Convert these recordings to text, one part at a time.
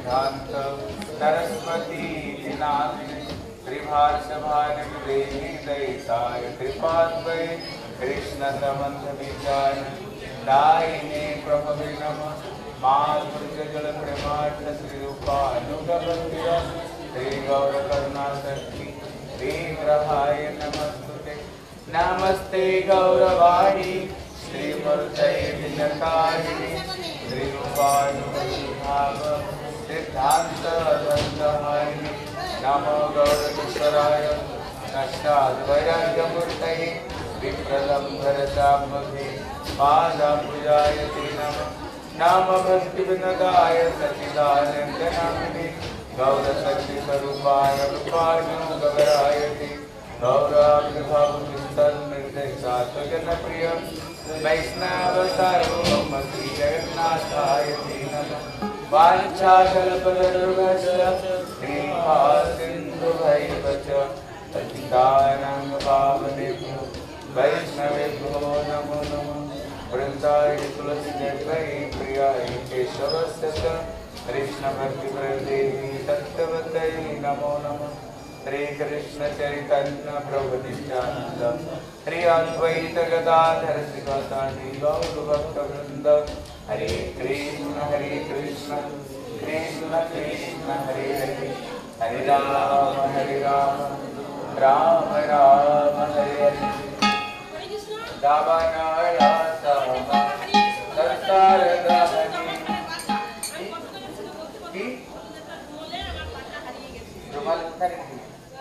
सिद्धांत सरस्वती नामिने त्रिभाषाभारती देवी दैताय कृपाद्वये कृष्ण संबंध विचार दायिने प्रभवे नमः माधुर्य जल प्रेमार्थ श्री रूपानुगवंदिर श्री गौर करुणाशक्ति विग्रहाय नमस्तुते नमस्ते गौरवाणी श्रीमूर्तये विनतारिणे श्री रूपानुभाव सिद्धांत दंडहारिणे नमो गौरकिशोराय नष्टाद्वैराग्यमूर्तये विप्रलम्भरताम्भे पादापूजाय ते नमः नाम भक्तिविनदाय सच्चिदानन्दनामिने गौरशक्तिस्वरूपाय रूपानुगवराय ते गौराविर्भावविस्तरनिर्देशात्मजनप्रिय वैष्णवसारोमति जगन्नाथाय ते नमः वाञ्छाकल्पतरुभ्यश्च कृपासिन्धुभैव च पतितानां पावनेभ्यो वैष्णवेभ्यो नमो नमः वृन्दाय तुलसीदेव्यै प्रियाय केशवस्य च कृष्णभक्तिप्रदेवी तत्त्ववत्यै नमो नमः श्री कृष्ण चैतन्य प्रभु नित्यानंद श्री अद्वैत गदाधर श्रीवासादि गौर भक्तवृंद हरे कृष्ण कृष्ण कृष्ण हरे हरे हरे राम राम राम हरे हरे दावानला समा संसार दहनी की रुमाल उठा रही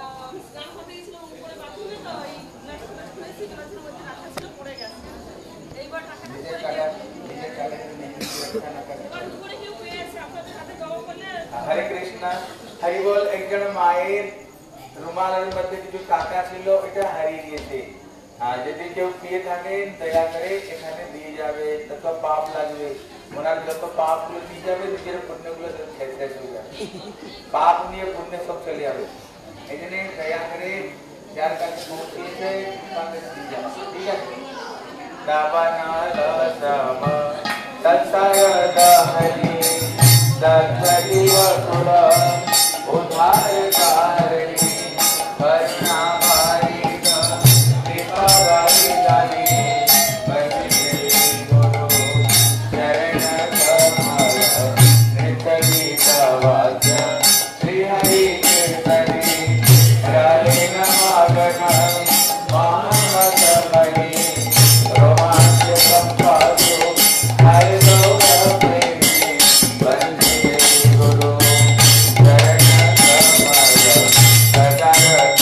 हरे कृष्ण हरि बोल एक जन माয়ের রুমালের মধ্যে কিছু টাকা ছিল এটা হারিয়ে গিয়েছে যদি কেউ পেয়ে থাকেন দয়া করে এখানে দিয়ে যাবে তত পাপ লাগবে ওনার যত পাপগুলো দিয়ে যাবে নিজের পুণ্যগুলো সব শেষ হয়ে যাবে পাপ নিয়ে পুণ্য সব চলে যাবে এই জন্য দয়া করে যার কাছে পৌঁছিয়েছে তাকে দিয়ে যাবে ঠিক আছে দাবানাল সম তৎসরদ হরি দক্ষিব কুল উদ্ধার কারণী কর্ণা ভারি कृपा वाली दानी बंदे गुरु चरण कमल निकलित वाक्य श्री हरि कीर्तने राधे नमगन महामत बनी रोमांच संपादो हर लोक प्रेमी बंदे गुरु चरण कमल सदारत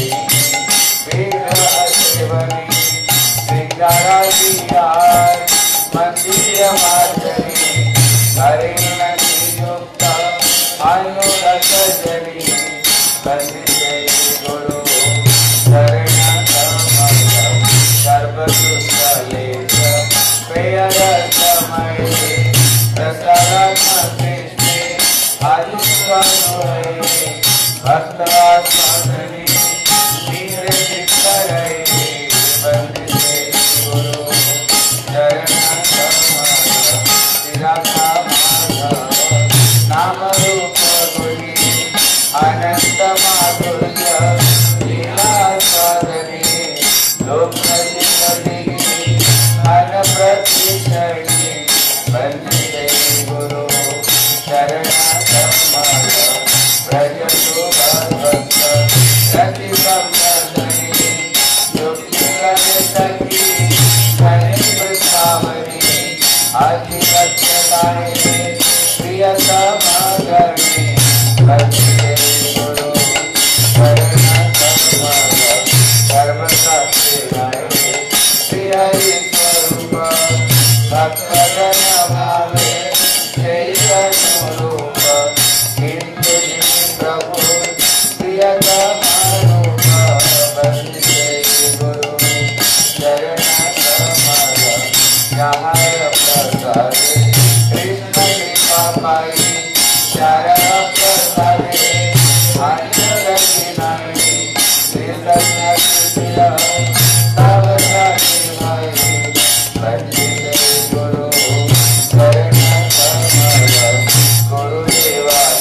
मंदिर माधुरी हरे युक्त अनुरत जरी बंदे गुरु शरण कमल सर्वसुस्थले प्रियरतमये प्रसारम कृष्णे आदिस्वनुये भक्तवात्मनि नीरजितरये बंदे गुरु चरण नाम रूप गुणी अनंत माधुर्य लीला साधने लोक अन प्रतिशयी बंदे गुरु चरण कमल ब्रज भक्त रति संवर्धने युक्ति सखी धनि वृंदावनी अधिगत्यताये प्रियतमगणे बंदे गुरु चरण कमल सर्वशास्त्राय श्री हरि स्वरूप भक्तजन भावे चैतन्य रूप हिंदु प्रभु प्रियतम बंदे गुरु चरण कमल जहाँ प्रसाद कृष्ण कृपा पाई चरण प्रसाद गुरुदेवा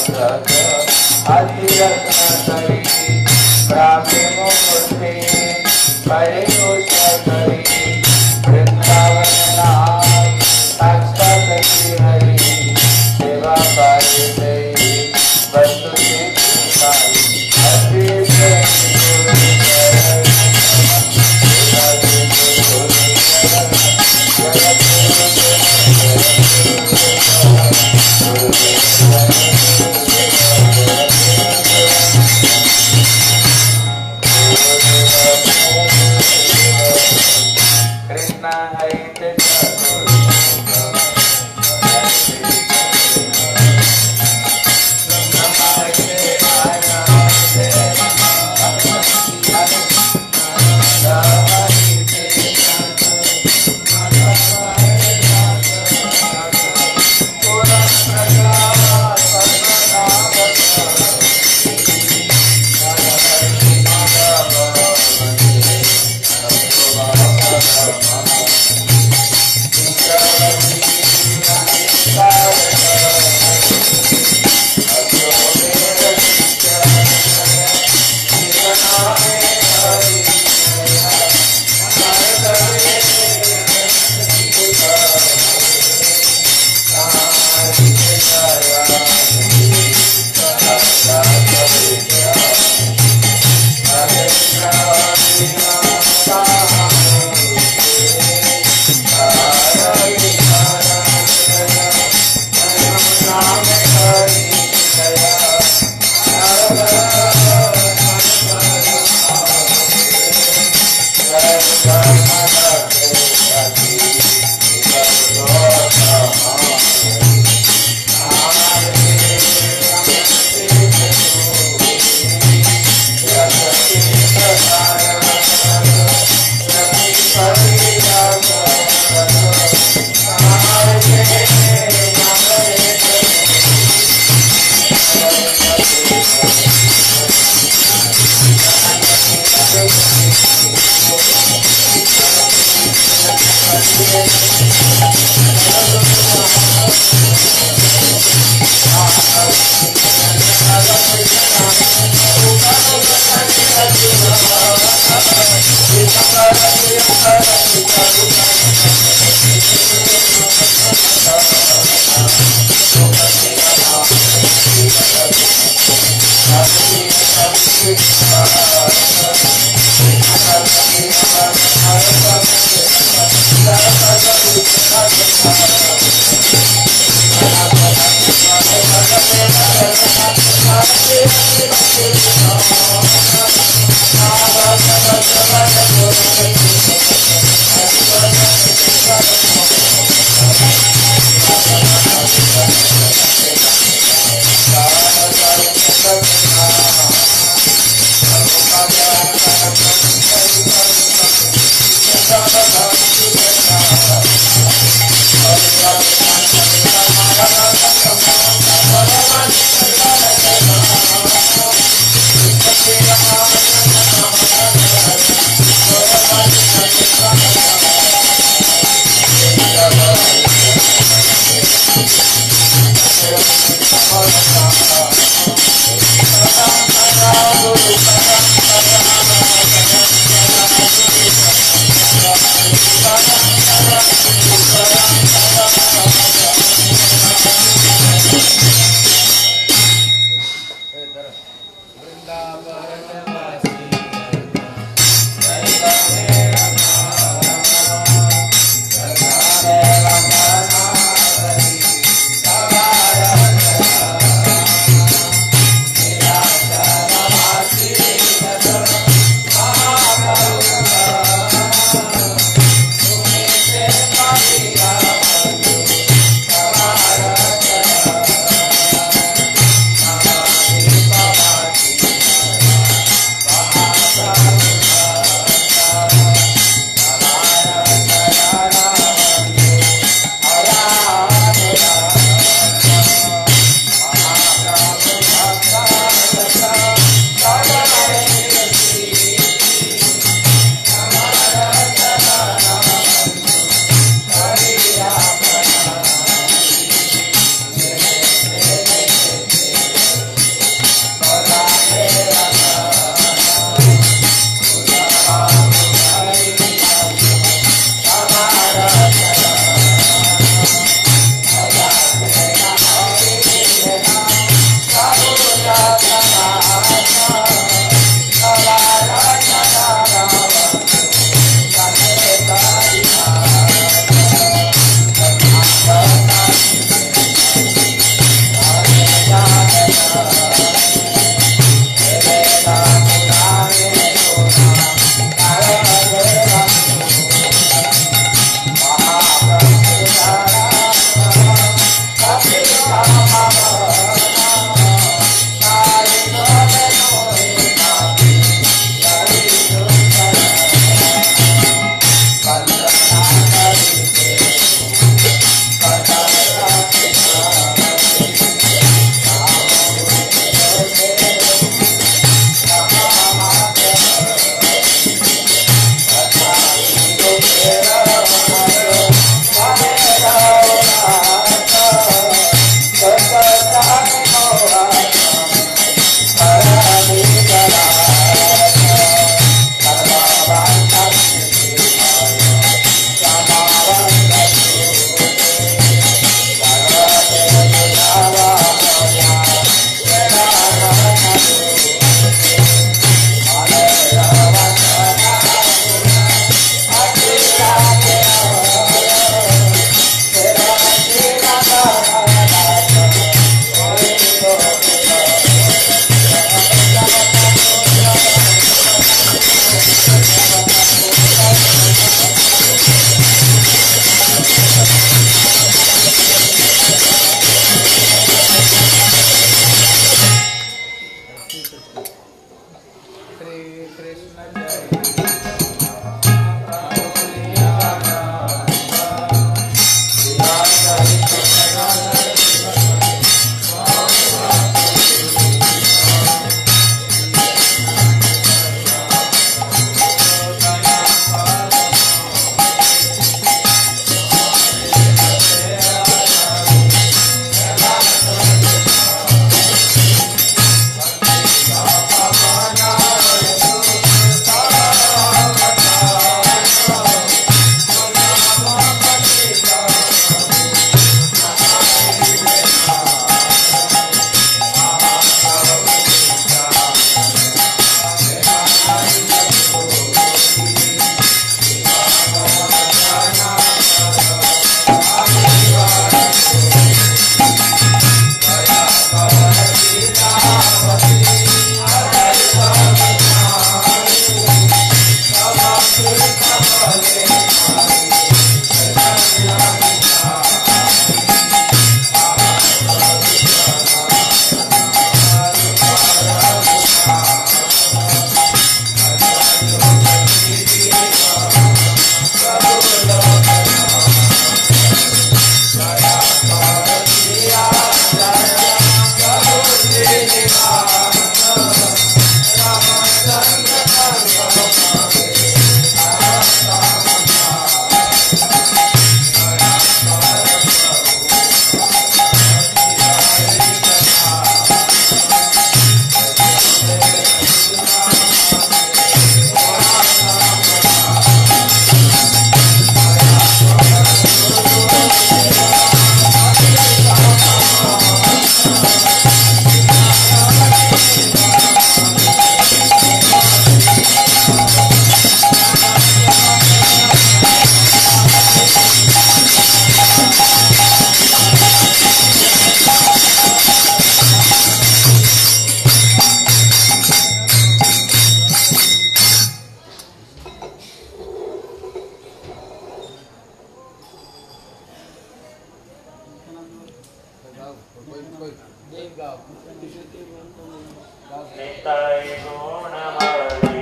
Nitai Gunamani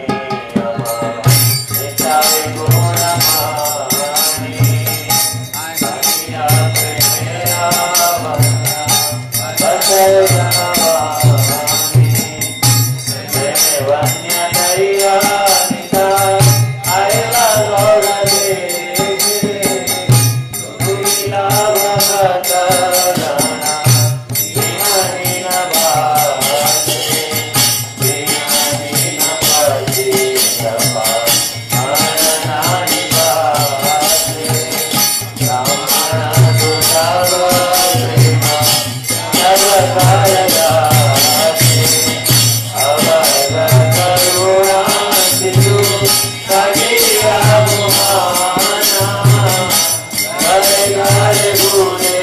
Nitai Gunamani Aniya Premera Vasayanavani Preme Vanya Daya Nitai Aila Lora Devire Gurila Bhagatarana Imanina Bhagavate Imanina Bhagavate Aranani Bhagavate Ramana Dudava Prema Navakaya Dati Avaga Karuna Siddhu Sagiya Muhana Gare Gare Gune